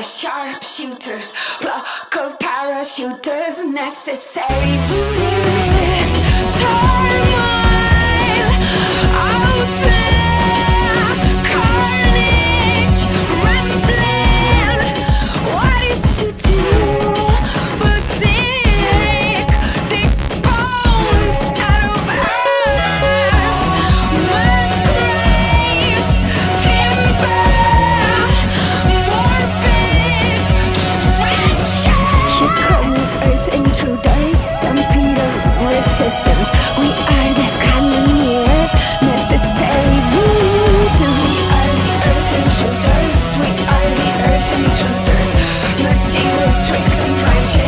sharpshooters, flock of parachuters necessary for this turmoil out there. Carnage rambling. What is to do but dig bones out of earth, mud graves, timber, morbid trenches. Here comes Earth's intruders, stampede of resistance. We are the cannoneers, necessary voodoo. We are the Earth's intruders. We are the Earth's intruders. Dirty with tricks and branches.